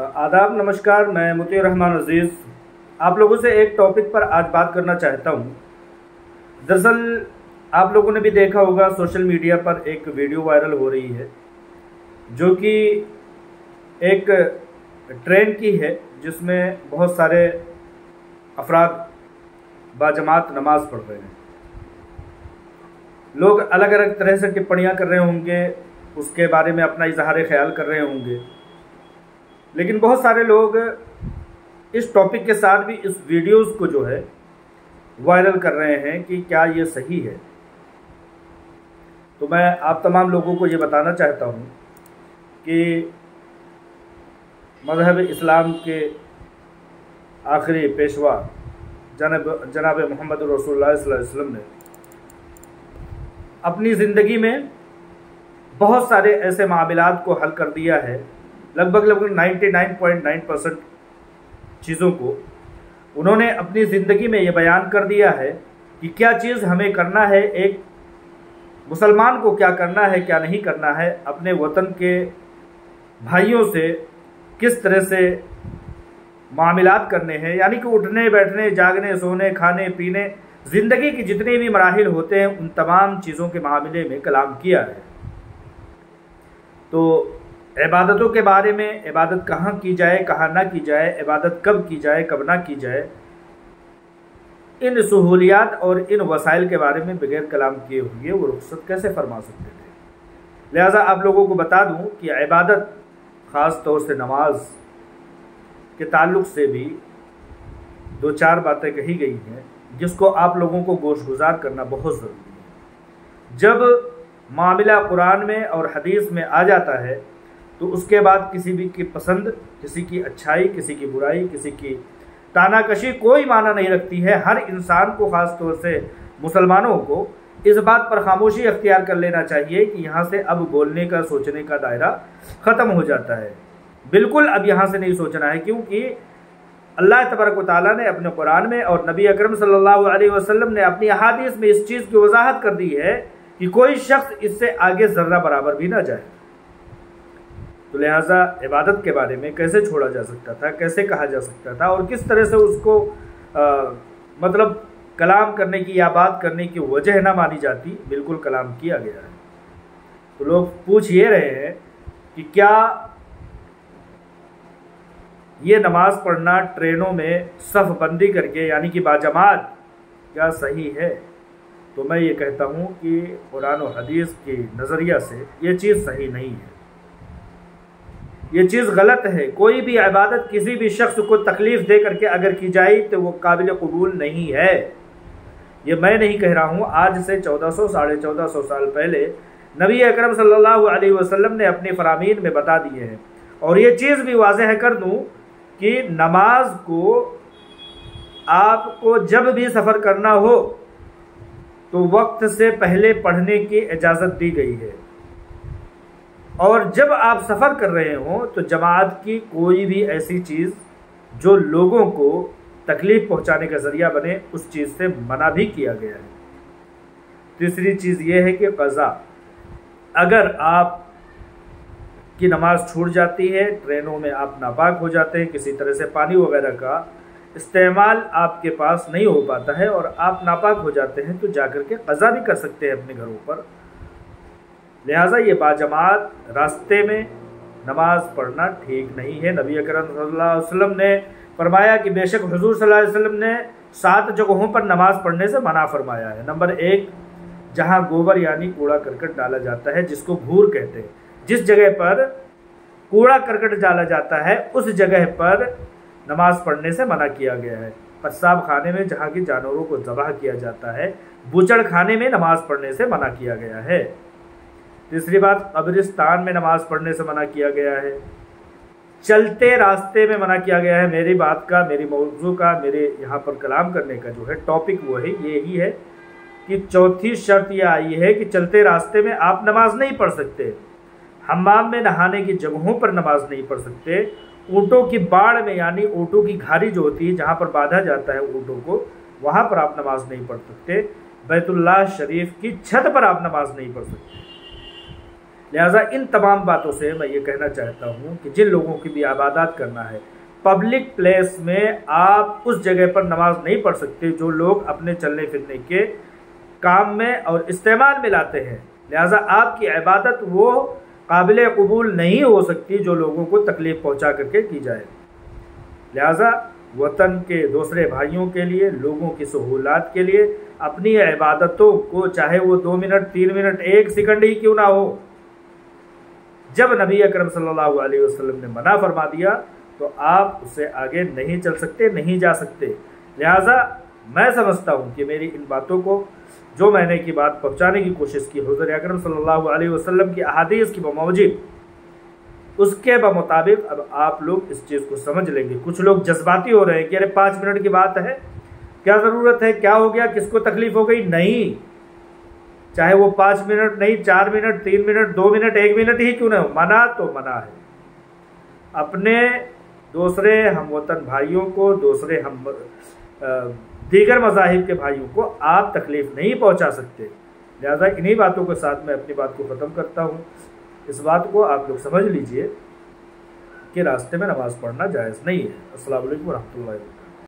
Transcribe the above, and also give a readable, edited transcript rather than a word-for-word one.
आदाब, नमस्कार। मैं मुतीर रहमान अजीज़ आप लोगों से एक टॉपिक पर आज बात करना चाहता हूँ। दरअसल आप लोगों ने भी देखा होगा, सोशल मीडिया पर एक वीडियो वायरल हो रही है जो कि एक ट्रेन की है, जिसमें बहुत सारे अफराद बाजमात नमाज पढ़ रहे हैं। लोग अलग अलग तरह से टिप्पणियाँ कर रहे होंगे, उसके बारे में अपना इजहार ख्याल कर रहे होंगे, लेकिन बहुत सारे लोग इस टॉपिक के साथ भी इस वीडियोस को जो है वायरल कर रहे हैं कि क्या ये सही है। तो मैं आप तमाम लोगों को ये बताना चाहता हूँ कि मज़हब इस्लाम के आखिरी पेशवा जनाब मोहम्मद रसूलुल्लाह सल्लल्लाहु अलैहि वसल्लम ने अपनी ज़िंदगी में बहुत सारे ऐसे मामलात को हल कर दिया है। लगभग 99.9% चीज़ों को उन्होंने अपनी ज़िंदगी में ये बयान कर दिया है कि क्या चीज़ हमें करना है, एक मुसलमान को क्या करना है, क्या नहीं करना है, अपने वतन के भाइयों से किस तरह से मामलात करने हैं, यानी कि उठने बैठने, जागने, सोने, खाने पीने, ज़िंदगी की जितने भी मराहिल होते हैं उन तमाम चीज़ों के मामले में कलाम किया है। तो इबादतों के बारे में, इबादत कहाँ की जाए, कहाँ ना की जाए, इबादत कब की जाए, कब ना की जाए, इन सहूलियात और इन वसाइल के बारे में बगैर कलाम किए हुए वो रुखसत कैसे फरमा सकते थे। लिहाजा आप लोगों को बता दूं कि इबादत ख़ास तौर से नमाज के ताल्लुक़ से भी दो चार बातें कही गई हैं जिसको आप लोगों को गोशगुजार करना बहुत ज़रूरी है। जब मामला कुरान में और हदीस में आ जाता है तो उसके बाद किसी भी की पसंद, किसी की अच्छाई, किसी की बुराई, किसी की तानाकशी कोई माना नहीं रखती है। हर इंसान को, ख़ास तौर से मुसलमानों को, इस बात पर खामोशी अख्तियार कर लेना चाहिए कि यहाँ से अब बोलने का, सोचने का दायरा ख़त्म हो जाता है। बिल्कुल अब यहाँ से नहीं सोचना है, क्योंकि अल्लाह तबारक व तआला ने अपने कुरान में और नबी अकरम सल्लल्लाहु अलैहि वसल्लम ने अपनी अहादीस में इस चीज़ की वजाहत कर दी है कि कोई शख्स इससे आगे ज़र्रा बराबर भी ना जाए। तो लिहाजा इबादत के बारे में कैसे छोड़ा जा सकता था, कैसे कहा जा सकता था और किस तरह से उसको मतलब कलाम करने की या बात करने की वजह ना मानी जाती, बिल्कुल कलाम किया गया है। तो लोग पूछ ये रहे हैं कि क्या ये नमाज पढ़ना ट्रेनों में सफ़ बंदी करके, यानी कि बाजमात, क्या सही है? तो मैं ये कहता हूँ कि कुरान और हदीस के नज़रिया से ये चीज़ सही नहीं है, ये चीज़ गलत है। कोई भी इबादत किसी भी शख्स को तकलीफ़ दे करके अगर की जाए तो वो काबिल कबूल नहीं है। ये मैं नहीं कह रहा हूँ, आज से 1400 साढ़े 1400 साल पहले नबी अकरम सल्लल्लाहु अलैहि वसल्लम ने अपनी फरामीन में बता दिए हैं। और ये चीज़ भी वाज़ेह कर दूँ कि नमाज को आपको जब भी सफ़र करना हो तो वक्त से पहले पढ़ने की इजाज़त दी गई है, और जब आप सफ़र कर रहे हों तो जमात की कोई भी ऐसी चीज़ जो लोगों को तकलीफ़ पहुंचाने का ज़रिया बने, उस चीज़ से मना भी किया गया है। तीसरी चीज़ ये है कि क़ज़ा, अगर आप की नमाज छूट जाती है, ट्रेनों में आप नापाक हो जाते हैं, किसी तरह से पानी वगैरह का इस्तेमाल आपके पास नहीं हो पाता है और आप नापाक हो जाते हैं, तो जाकर के क़ज़ा भी कर सकते हैं अपने घरों पर। लिहाजा ये बाजमात रास्ते में नमाज पढ़ना ठीक नहीं है। नबी अकरम सल्लल्लाहु अलैहि वसल्लम ने फरमाया कि बेशक हुजूर सल्लल्लाहु अलैहि वसल्लम ने 7 जगहों पर नमाज पढ़ने से मना फरमाया है। नंबर 1, जहाँ गोबर यानी कूड़ा करकट डाला जाता है, जिसको भूर कहते हैं। जिस जगह पर कूड़ा करकट डाला जाता है उस जगह पर नमाज पढ़ने से मना किया गया है। पेशाब खाने में जहाँ की जानवरों को ज़बह किया जाता है, बूचड़ खाने में नमाज पढ़ने से मना किया गया है। तीसरी बात, कब्रिस्तान में नमाज पढ़ने से मना किया गया है। चलते रास्ते में मना किया गया है। मेरी बात का, मेरी मौजू का, मेरे यहाँ पर कलाम करने का जो है टॉपिक वो है, यही है कि चौथी शर्त यह आई है कि चलते रास्ते में आप नमाज नहीं पढ़ सकते, हम्माम में नहाने की जगहों पर नमाज नहीं पढ़ सकते, ऊँटों की बाड़ में, यानी ऊँटों की घारी जो होती है जहाँ पर बांधा जाता है ऊँटों को, वहाँ पर आप नमाज नहीं पढ़ सकते। बैतुल्लाह शरीफ की छत पर आप नमाज नहीं पढ़ सकते। لہٰذا ان تمام باتوں سے میں یہ کہنا چاہتا ہوں کہ جن لوگوں کی بھی عبادات کرنا ہے، پبلک پلیس میں آپ اس جگہ پر نماز نہیں پڑھ سکتے جو لوگ اپنے چلنے پھرنے کے کام میں اور استعمال میں لاتے ہیں، لہٰذا آپ کی عبادت وہ قابل قبول نہیں ہو سکتی جو لوگوں کو تکلیف پہنچا کر کے کی جائے۔ لہٰذا وطن کے دوسرے بھائیوں کے لیے، لوگوں کی سہولات کے لیے اپنی عبادتوں کو، چاہے وہ 2 منٹ 3 منٹ 1 سیکنڈ ہی کیوں نہ ہو، جب نبی اکرم صلی اللہ علیہ وسلم نے منع فرما دیا تو آپ اس سے آگے نہیں چل سکتے، نہیں جا سکتے۔ لہٰذا میں سمجھتا ہوں کہ میری ان باتوں کو، جو میں نے کی بات پہنچانے کی کوشش کی حضور اکرم صلی اللہ علیہ وسلم کی احادیث کی بموجب، اس کے بمطابق اب آپ لوگ اس چیز کو سمجھ لیں گے۔ کچھ لوگ جذباتی ہو رہے ہیں کہ ارے 5 منٹ کی بات ہے، کیا ضرورت ہے، کیا ہو گیا، کس کو تکلیف ہو گئی؟ نہیں، چاہے وہ 5 منٹ نہیں، 4 منٹ 3 منٹ 2 منٹ 1 منٹ ہی کیوں نہ ہو، منع تو منع ہے۔ اپنے دوسرے ہم وطن بھائیوں کو، دوسرے دیگر مذاہب کے بھائیوں کو آپ تکلیف نہیں پہنچا سکتے۔ لہذا انہی باتوں کے ساتھ میں اپنی بات کو ختم کرتا ہوں۔ اس بات کو آپ لوگ سمجھ لیجئے کہ راستے میں نماز پڑھنا جائز نہیں ہے۔ السلام علیکم ورحمۃ اللہ وبرکاتہ۔